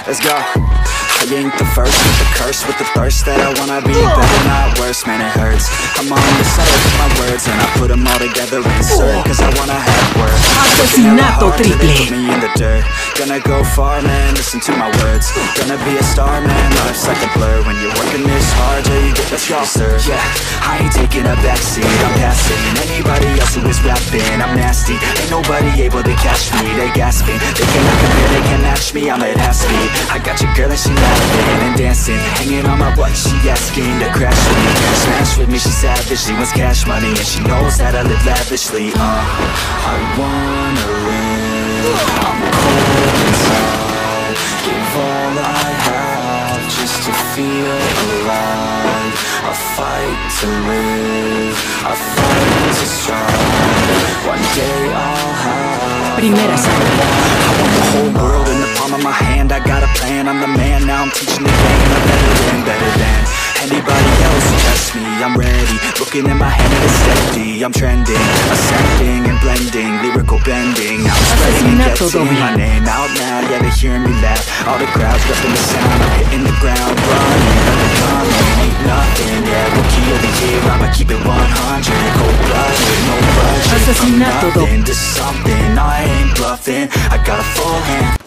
let's go. I ain't the first with the curse, with the thirst that I wanna be better, not worse, man it hurts. I'm on the search for my words and I put them all together, insert, cause I wanna have words. Asesinato triple. Put me in the dirt, gonna go far man, listen to my words. Gonna be a star man, life's like a blur. When you're working this hard, yeah, you get what you deserve. Yeah, I ain't taking a backseat, I'm passing anybody else who is rapping. I'm nasty, ain't nobody able to catch me. They gasping, they cannot compare, they can't match me. I'm at half speed, I got your girl and she laughing and dancing, hanging on my butt, she asking to crash with me. Smash with me, she savage, she wants cash money, and she knows that I live lavishly. I wanna live, I'm cold inside. Give all I have just to feel alive. I fight to live, I fight to strive. One day I'll have Primera sangre. I want the whole world in the palm of my hand. I got a plan, I'm the man, now I'm teaching the game. I'm better than anybody else who tests me. I'm ready, looking in my hand and it's steady. I'm trending, ascending and blending, lyrical bending. I'm spreading and getting my name out now. Yeah, they hearing me laugh, all the crowds repping the sound. I'm hitting the ground running, nothing coming, ain't nothing. Yeah, rookie of the year, I'ma keep it 100. Cold-blooded, no budget. Asesinato From nothing to something, I ain't bluffing. I got a full hand.